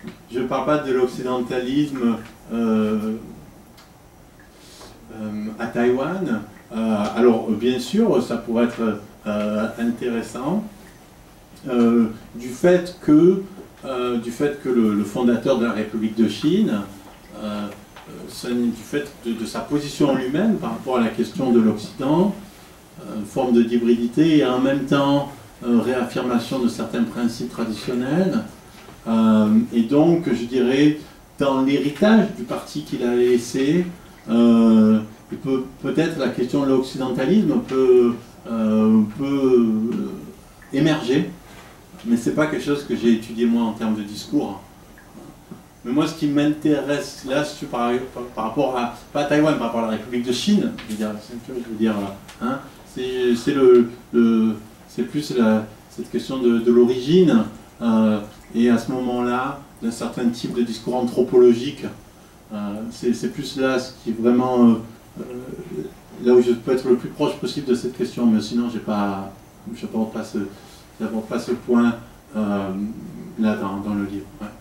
je ne parle pas de l'occidentalisme à Taïwan. Alors, bien sûr, ça pourrait être intéressant du fait que le fondateur de la République de Chine, du fait de sa position en lui-même par rapport à la question de l'Occident, une forme d'hybridité et en même temps réaffirmation de certains principes traditionnels. Et donc, je dirais, dans l'héritage du parti qu'il a laissé, peut-être la question de l'occidentalisme peut émerger, mais ce n'est pas quelque chose que j'ai étudié moi en termes de discours. Mais moi, ce qui m'intéresse là, par rapport à, pas à Taïwan, par rapport à la République de Chine, je veux dire, hein, c'est plus cette question de l'origine, et à ce moment-là, d'un certain type de discours anthropologique. C'est plus là ce qui est vraiment là où je peux être le plus proche possible de cette question, mais sinon je n'apporte pas ce point là dans le livre. Ouais.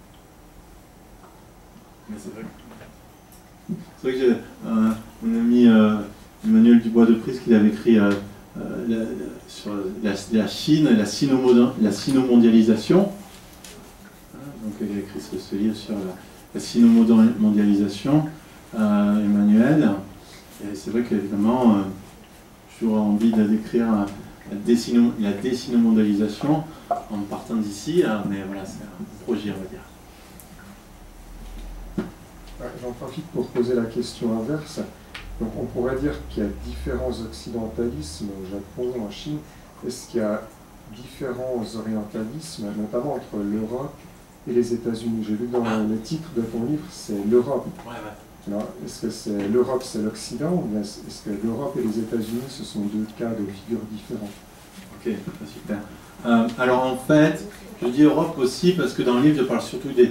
Mais c'est vrai que mon ami Emmanuel Dubois-de-Prise, qui avait écrit sur la Chine, la sino-mondialisation. Donc il a écrit ce livre sur la sino-mondialisation, Emmanuel. Et c'est vrai qu'évidemment, j'ai toujours envie de décrire la désino-mondialisation en partant d'ici, mais voilà, c'est un projet, on va dire. J'en profite pour poser la question inverse. Donc on pourrait dire qu'il y a différents occidentalismes au Japon, en Chine. Est-ce qu'il y a différents orientalismes, notamment entre l'Europe et les États-Unis? J'ai vu dans le titre de ton livre, c'est l'Europe. Ouais. Alors, est-ce que l'Europe, c'est l'Occident, ou bien est-ce que l'Europe et les États-Unis, ce sont deux cas de figure différents? Ok, super. Alors en fait, je dis Europe aussi parce que dans le livre, je parle surtout des...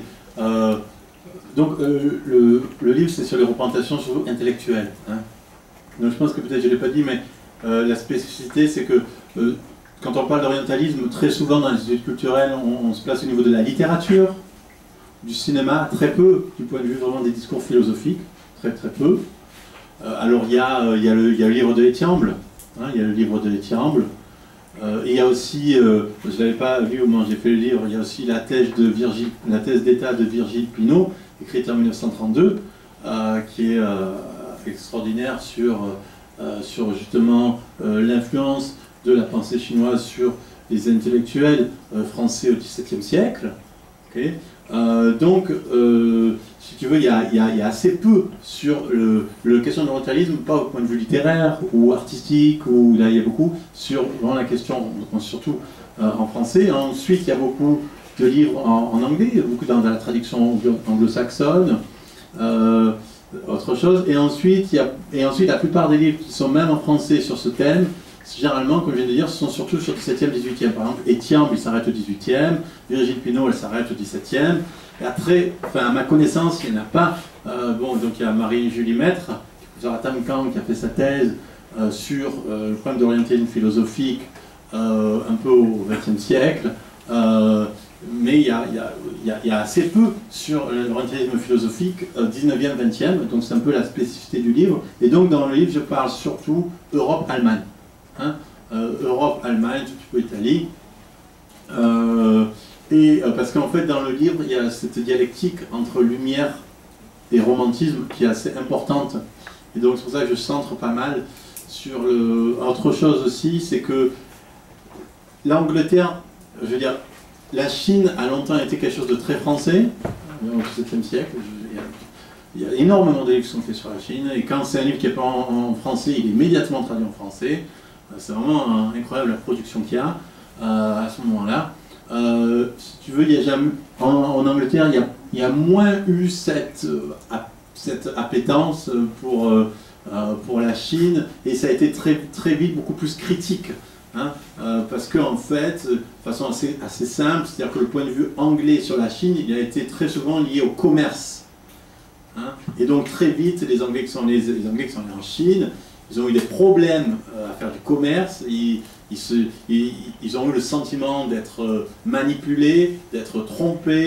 donc le livre, c'est sur les représentations surtout intellectuelles. Hein. Donc je pense que peut-être je ne l'ai pas dit, mais la spécificité, c'est que quand on parle d'orientalisme, très souvent dans les études culturelles, on se place au niveau de la littérature, du cinéma, très peu du point de vue vraiment des discours philosophiques, très peu. Alors il y a le livre de Etiamble, hein, il y a le livre de Etiamble, et il y a aussi, je ne l'avais pas vu au moment où j'ai fait le livre, il y a aussi la thèse d'État de Virgile Pinault, écrite en 1932, qui est extraordinaire sur justement l'influence de la pensée chinoise sur les intellectuels français au XVIIe siècle. Okay. Donc, si tu veux, il y a assez peu sur la question de l'orientalisme, pas au point de vue littéraire ou artistique, où là il y a beaucoup, sur vraiment la question, surtout en français. Ensuite, il y a beaucoup de livres en anglais, beaucoup dans la traduction anglo-saxonne, autre chose. Et ensuite, la plupart des livres qui sont même en français sur ce thème, généralement, comme je viens de dire, ce sont surtout sur le 17e, 18e. Par exemple, Etiamble, il s'arrête au 18e, Virgile Pinault, elle s'arrête au 17e. Et après, à ma connaissance, il n'y en a pas. Donc il y a Marie-Julie Maître, qui est à Tamkang, qui a fait sa thèse sur le problème d'orientalisme philosophique un peu au XXe siècle. Mais il y a assez peu sur l'orientalisme philosophique 19e, 20e, donc c'est un peu la spécificité du livre. Et donc dans le livre, je parle surtout Europe-Allemagne. Hein, Europe, Allemagne, tout petit peu Italie. Parce qu'en fait, dans le livre, il y a cette dialectique entre lumière et romantisme qui est assez importante. Et donc, c'est pour ça que je centre pas mal sur autre chose aussi, c'est que l'Angleterre, je veux dire, la Chine a longtemps été quelque chose de très français, au XVIIe siècle. Il y a énormément de livres qui sont faits sur la Chine, et quand c'est un livre qui n'est pas en français, il est immédiatement traduit en français. C'est vraiment incroyable la production qu'il y a à ce moment-là. Si tu veux, il y a jamais, en Angleterre, il y a moins eu cette appétence pour la Chine, et ça a été très vite beaucoup plus critique. Hein, parce qu'en fait, de façon assez simple, c'est-à-dire que le point de vue anglais sur la Chine, il a été très souvent lié au commerce. Hein, et donc très vite, les Anglais qui sont allés en Chine, ils ont eu des problèmes à faire du commerce, ils ont eu le sentiment d'être manipulés, d'être trompés,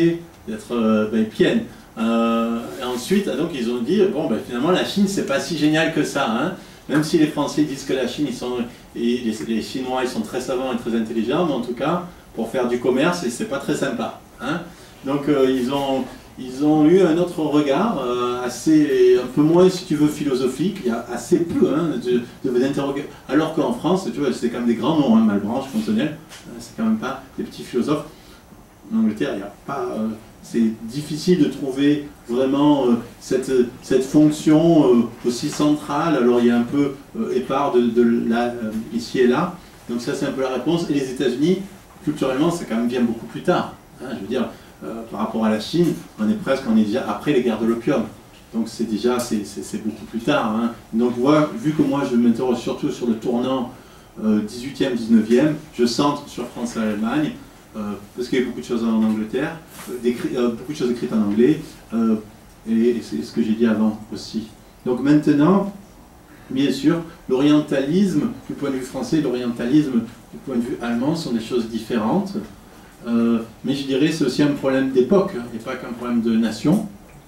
pienne. Et ensuite, donc, ils ont dit, bon, finalement, la Chine, c'est pas si génial que ça, hein. Même si les Français disent que la Chine, les Chinois, ils sont très savants et très intelligents, mais en tout cas, pour faire du commerce, c'est pas très sympa, hein. Donc, ils ont eu un autre regard, un peu moins, si tu veux, philosophique. Il y a assez peu d'interrogations. Alors qu'en France, tu vois, c'est quand même des grands noms, hein, Malebranche, Fontenelle, c'est quand même pas des petits philosophes. En Angleterre, il n'y a pas... c'est difficile de trouver vraiment cette fonction aussi centrale. Alors, il y a un peu épars ici et là. Donc ça, c'est un peu la réponse. Et les États-Unis, culturellement, ça quand même vient beaucoup plus tard. Hein, je veux dire... par rapport à la Chine, on est déjà après les guerres de l'opium. Donc c'est beaucoup plus tard. Hein. Donc vu que moi je m'interroge surtout sur le tournant 18e, 19e, je centre sur France et l'Allemagne, parce qu'il y a beaucoup de choses en Angleterre, beaucoup de choses écrites en anglais, et c'est ce que j'ai dit avant aussi. Donc maintenant, bien sûr, l'orientalisme du point de vue français et l'orientalisme du point de vue allemand sont des choses différentes. Mais je dirais que c'est aussi un problème d'époque, et pas qu'un problème de nation.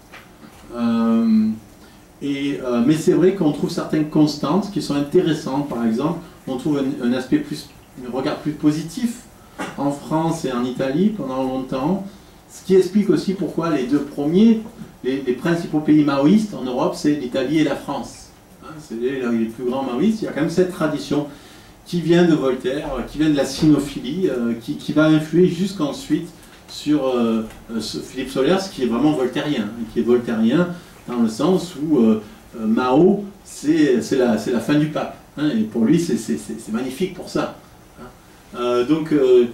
Mais c'est vrai qu'on trouve certaines constantes qui sont intéressantes. Par exemple, on trouve un regard plus positif en France et en Italie pendant longtemps, ce qui explique aussi pourquoi les deux premiers, les principaux pays maoïstes en Europe, c'est l'Italie et la France. Hein, c'est les plus grands maoïstes. Il y a quand même cette tradition qui vient de Voltaire, qui vient de la sinophilie, qui va influer jusqu'ensuite sur Philippe Solers, qui est vraiment voltairien, qui est voltairien dans le sens où Mao, c'est la fin du pape, hein, et pour lui, c'est magnifique pour ça. Hein. Donc,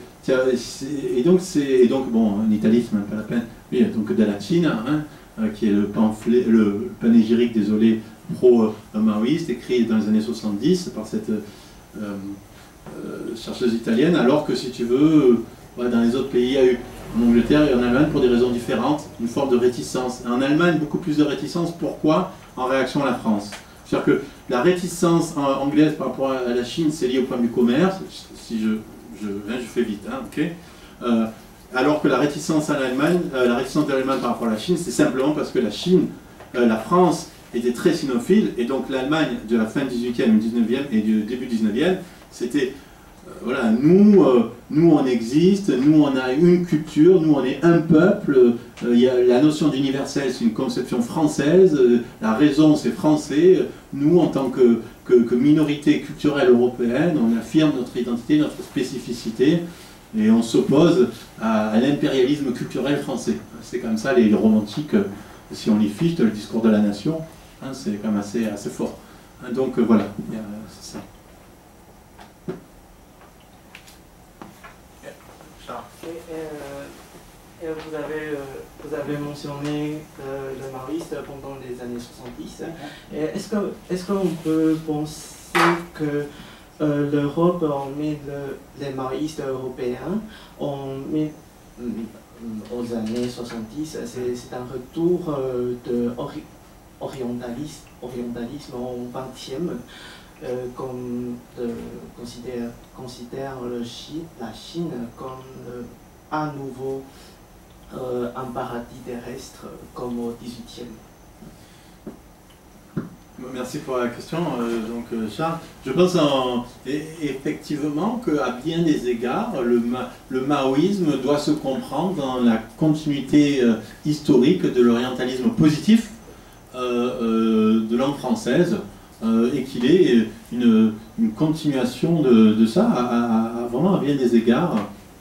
bon, en Italie, c'est même pas la peine. Oui, donc de la Chine, hein, qui est le panégyrique, désolé, pro-maoïste, écrit dans les années 70 par cette chercheuse italienne, alors que si tu veux, dans les autres pays, il y a eu en Angleterre et en Allemagne pour des raisons différentes, une forme de réticence. En Allemagne, beaucoup plus de réticence. Pourquoi? En réaction à la France. C'est-à-dire que la réticence anglaise par rapport à la Chine, c'est lié au point du commerce. Si je fais vite, hein, ok. Alors que la réticence à l'Allemagne, la réticence de l'Allemagne par rapport à la Chine, c'est simplement parce que la France était très sinophile, et donc l'Allemagne de la fin 18e, 19e et du début 19e, c'était, voilà, nous on existe, nous on a une culture, nous on est un peuple, il y a la notion d'universel, c'est une conception française, la raison c'est français, nous en tant que minorité culturelle européenne, on affirme notre identité, notre spécificité, et on s'oppose à l'impérialisme culturel français. C'est comme ça les romantiques, si on les fiche, le discours de la nation, hein, c'est quand même assez fort. Hein, donc voilà, c'est ça. Vous avez mentionné le maoïste pendant les années 70. Est-ce qu'on peut penser que l'Europe en met les maoïstes européens aux années 70, c'est un retour de orientalisme au XXe, comme considère la Chine comme à nouveau un paradis terrestre comme au XVIIIe. Merci pour la question, Charles. Je pense effectivement qu'à bien des égards, le maoïsme doit se comprendre dans la continuité historique de l'orientalisme positif de langue française, et qu'il est une continuation de ça, vraiment à bien des égards.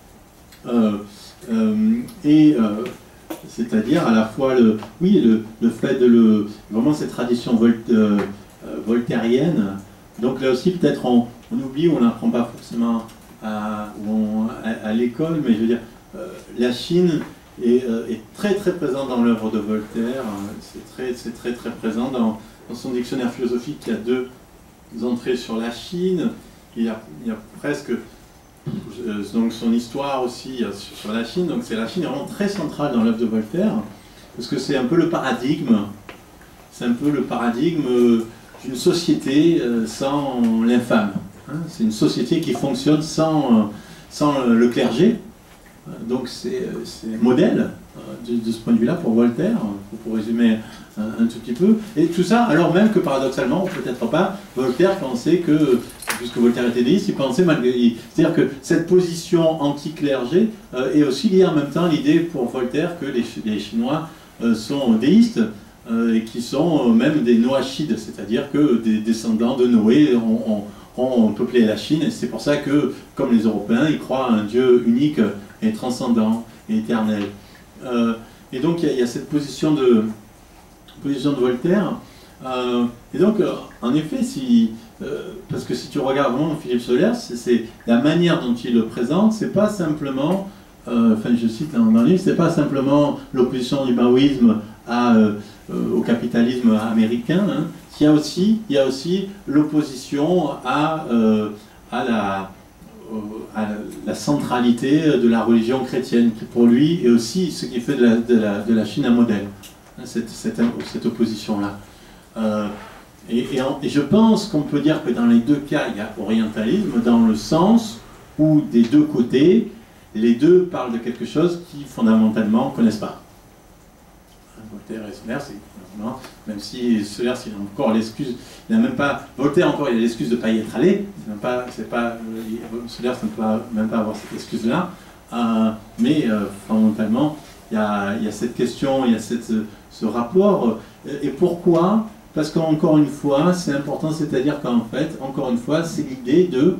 C'est-à-dire à la fois le fait de vraiment cette tradition voltairienne. Donc là aussi peut-être on oublie, on n'apprend pas forcément à l'école, mais je veux dire, la Chine est très très présente dans l'œuvre de Voltaire. C'est très très présent dans son dictionnaire philosophique. Il y a 2 entrées sur la Chine. Il y a presque donc son histoire aussi sur la Chine. Donc la Chine est vraiment très centrale dans l'œuvre de Voltaire, parce que c'est un peu le paradigme. C'est un peu le paradigme d'une société sans l'infâme. Hein, c'est une société qui fonctionne sans le clergé, Donc c'est un modèle de ce point de vue-là pour Voltaire, pour résumer un tout petit peu. Et tout ça, alors même que paradoxalement, peut-être pas, Voltaire pensait que, puisque Voltaire était déiste, il pensait malgré... C'est-à-dire que cette position anti-clergé est aussi liée en même temps à l'idée pour Voltaire que les Chinois sont déistes et qui sont même des Noachides, c'est-à-dire que des descendants de Noé ont peuplé la Chine, et c'est pour ça que, comme les Européens, ils croient à un Dieu unique et transcendant et éternel. Et donc il y a cette position de Voltaire. Et donc, en effet, parce que si tu regardes vraiment Philippe Solers, c'est la manière dont il le présente, c'est pas simplement, enfin je cite dans le livre, c'est pas simplement l'opposition du maoïsme au capitalisme américain, hein. Il y a aussi l'opposition à la centralité de la religion chrétienne, qui pour lui est aussi ce qui fait de la Chine un modèle, hein, cette opposition-là. Et je pense qu'on peut dire que dans les deux cas, il y a orientalisme, dans le sens où des deux côtés, les deux parlent de quelque chose qu'ils fondamentalement ne connaissent pas. Voltaire et Solers, même si Solers il a encore l'excuse, il n'a même pas, Voltaire encore il a l'excuse de ne pas y être allé, Solers ne peut même pas avoir cette excuse-là, mais fondamentalement il y a cette question, il y a ce rapport, et pourquoi? Parce qu'encore une fois, c'est important, c'est-à-dire qu'en fait, encore une fois, c'est l'idée de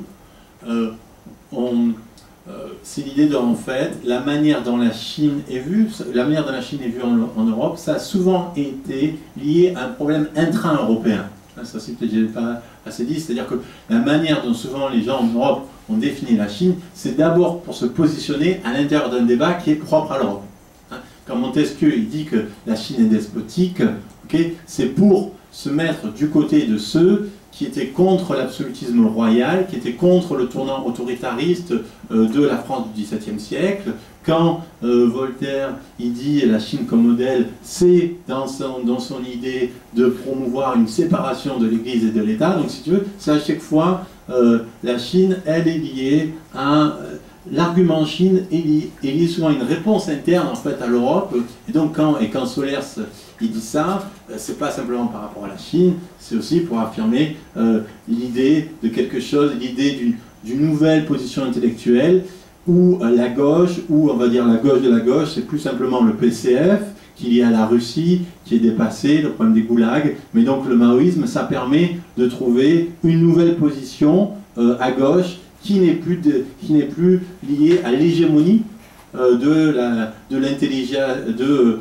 en fait, la manière dont la Chine est vue, en Europe, ça a souvent été lié à un problème intra-européen. Ça, c'est peut-être pas assez dit, c'est-à-dire que la manière dont souvent les gens en Europe ont défini la Chine, c'est d'abord pour se positionner à l'intérieur d'un débat qui est propre à l'Europe. Quand Montesquieu il dit que la Chine est despotique, c'est pour se mettre du côté de ceux qui étaient contre l'absolutisme royal, qui étaient contre le tournant autoritariste de la France du XVIIe siècle. Quand Voltaire il dit la Chine comme modèle, c'est dans son idée de promouvoir une séparation de l'Église et de l'État. Donc si tu veux, c'est à chaque fois la Chine, elle est liée à... L'argument Chine est lié souvent à une réponse interne en fait à l'Europe, et donc quand Solers il dit ça, c'est pas simplement par rapport à la Chine, c'est aussi pour affirmer l'idée de quelque chose, l'idée d'une nouvelle position intellectuelle où la gauche, ou on va dire la gauche de la gauche, c'est plus simplement le PCF qui est lié à la Russie, qui est dépassé, le problème des goulags, mais donc le maoïsme, ça permet de trouver une nouvelle position à gauche qui n'est plus lié à l'hégémonie de l'intelligence, de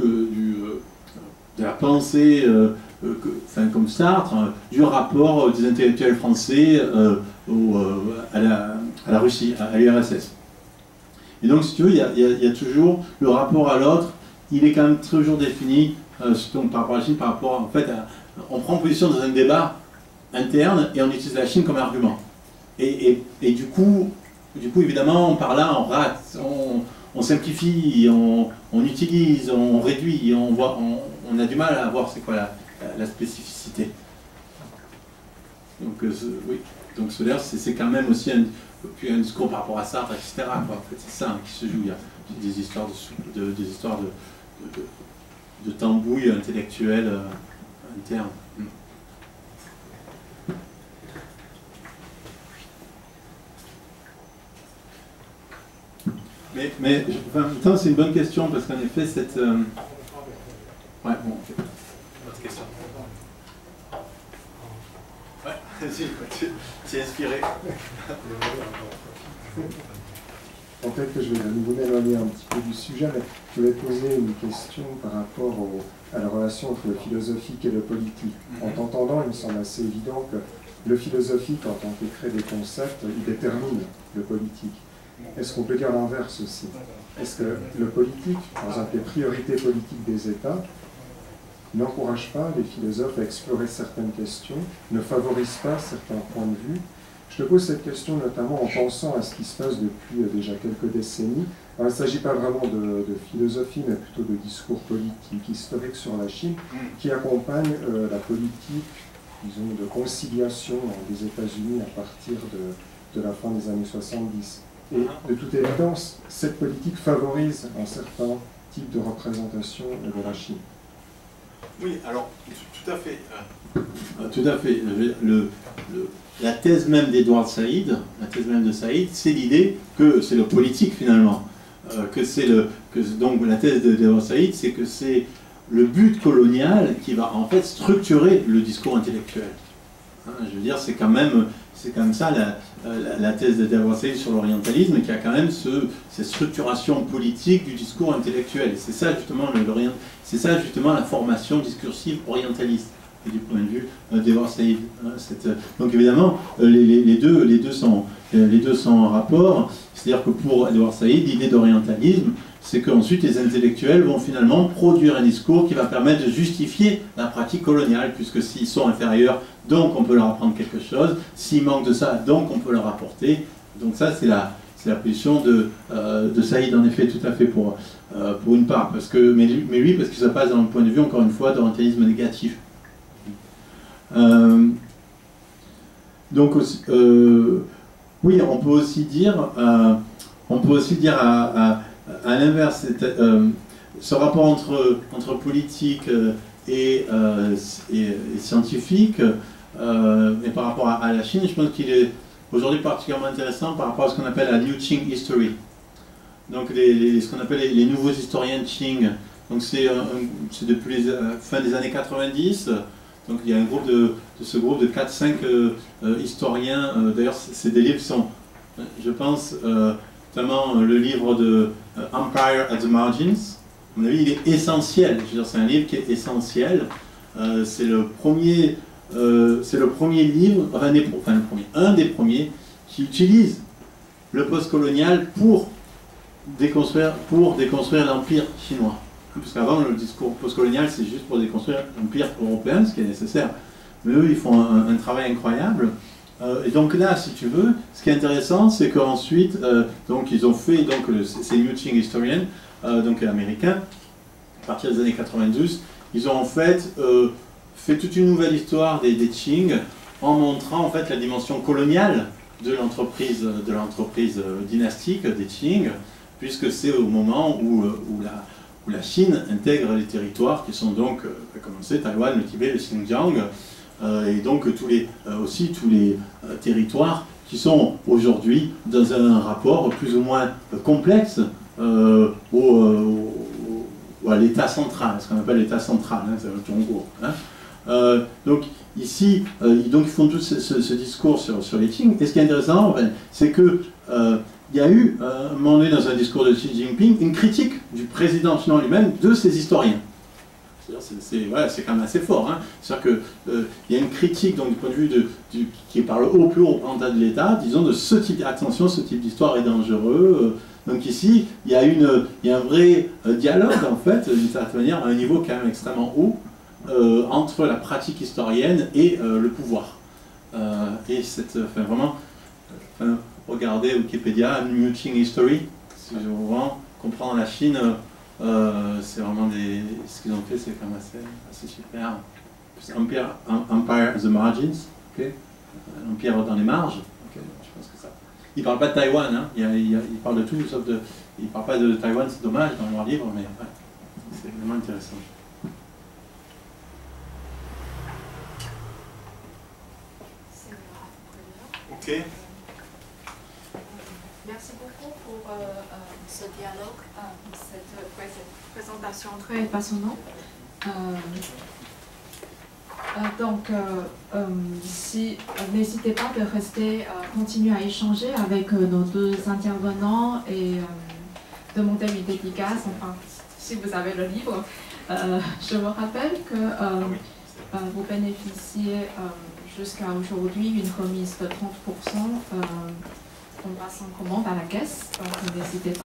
la pensée, comme Sartre, du rapport des intellectuels français à la Russie, à l'URSS. Et donc, si tu veux, il y a toujours le rapport à l'autre, il est quand même toujours défini, donc, par rapport à la Chine, par rapport, en fait, on prend position dans un débat interne et on utilise la Chine comme argument. Et du coup, évidemment, par là, on rate, on simplifie, on utilise, on réduit, on a du mal à voir c'est quoi la spécificité. Donc, oui, donc Solers, c'est quand même aussi un discours par rapport à Sartre, etc. En fait, c'est ça qui se joue. Il y a des histoires de tambouille intellectuelle interne. Mais en même temps, c'est une bonne question, parce qu'en effet, cette... Ouais, bon, ok. Autre question. Ouais, tu es inspiré. Peut-être que je vais à nouveau m'éloigner un petit peu du sujet, mais je voulais poser une question par rapport à la relation entre le philosophique et le politique. En t'entendant, il me semble assez évident que le philosophique, en tant qu'écrit des concepts, il détermine le politique. Est-ce qu'on peut dire l'inverse aussi? Est-ce que le politique, par exemple les priorités politiques des États, n'encourage pas les philosophes à explorer certaines questions, ne favorise pas certains points de vue? Je te pose cette question notamment en pensant à ce qui se passe depuis déjà quelques décennies. Alors, il ne s'agit pas vraiment de philosophie, mais plutôt de discours politique, historique sur la Chine, qui accompagne la politique, disons, de conciliation des États-Unis à partir de la fin des années 70. Et de toute évidence, cette politique favorise un certain type de représentation de la Chine. Oui, alors, tout à fait. Tout à fait. La thèse même d'Edward Said, la thèse même de Said, c'est l'idée que c'est le politique finalement. Donc la thèse d'Edward Said, c'est que c'est le but colonial qui va en fait structurer le discours intellectuel. Hein, je veux dire, c'est quand même ça la thèse d'Edward Said sur l'orientalisme, qui a quand même cette structuration politique du discours intellectuel. Et c'est ça justement la formation discursive orientaliste du point de vue d'Edward Said. Donc évidemment, les deux sont en rapport. C'est-à-dire que pour Edward Said, l'idée d'orientalisme, c'est qu'ensuite les intellectuels vont finalement produire un discours qui va permettre de justifier la pratique coloniale, puisque s'ils sont inférieurs, donc on peut leur apprendre quelque chose, s'ils manquent de ça, donc on peut leur apporter. Donc ça, c'est la position de Said, en effet, tout à fait, pour une part. Mais lui, parce qu'il se passe d'un point de vue, encore une fois, d'orientalisme négatif. Donc, oui, on peut aussi dire à l'inverse, ce rapport entre politique et scientifique, mais par rapport à la Chine, je pense qu'il est aujourd'hui particulièrement intéressant par rapport à ce qu'on appelle la New Qing History. Donc ce qu'on appelle les nouveaux historiens de Qing. Donc c'est depuis la fin des années 90. Donc il y a un groupe de ce groupe de 4-5 historiens. D'ailleurs, c'est des livres qui sont, je pense, notamment le livre de Empire at the Margins. À mon avis, il est essentiel. Je veux dire, c'est un livre qui est essentiel. C'est le premier livre, un des premiers qui utilise le postcolonial pour déconstruire l'empire chinois. Parce qu'avant, le discours postcolonial, c'est juste pour déconstruire l'empire européen, ce qui est nécessaire. Mais eux, ils font un travail incroyable. Et donc là, si tu veux, ce qui est intéressant, c'est qu'ensuite, donc ils ont fait, donc ces New Qing historians, donc américains, à partir des années 92, ils ont en fait fait toute une nouvelle histoire des Qing en montrant en fait la dimension coloniale de l'entreprise dynastique des Qing, puisque c'est au moment où la Chine intègre les territoires qui sont donc, comme on sait, Taïwan, le Tibet, le Xinjiang, et donc tous les territoires qui sont aujourd'hui dans un rapport plus ou moins complexe à l'État central, ce qu'on appelle l'État central, hein, c'est le Zhongguo. Donc ici, ils font tout ce discours sur les Qing, et ce qui est intéressant, c'est que il y a eu, à un moment donné, dans un discours de Xi Jinping, une critique du président chinois lui-même de ces historiens. C'est quand même assez fort. Hein. C'est-à-dire qu'il y a une critique donc, du point de vue qui est par le plus haut représentant de l'État, disons de ce type, attention, ce type d'histoire est dangereux. Donc ici, il y a un vrai dialogue, en fait, d'une certaine manière, à un niveau quand même extrêmement haut, entre la pratique historienne et le pouvoir. Et vraiment, regardez Wikipédia, New Qing History, si je veux vraiment comprendre la Chine, c'est vraiment ce qu'ils ont fait, c'est quand même assez super. Empire at the Margins, okay. L'empire dans les marges. Okay. Je pense que ça. Ils ne parlent pas de Taïwan, hein. Ils parlent de tout, sauf ils ne parlent pas de Taïwan, c'est dommage dans leur livre, mais ouais, c'est vraiment intéressant. Ok. Merci beaucoup pour ce dialogue, cette présentation très passionnante. Donc, n'hésitez pas de rester, continuer à échanger avec nos deux intervenants et demander une dédicace, enfin, si vous avez le livre. Je vous rappelle que vous bénéficiez jusqu'à aujourd'hui une remise de 30% en passant commande à la caisse, donc n'hésitez pas.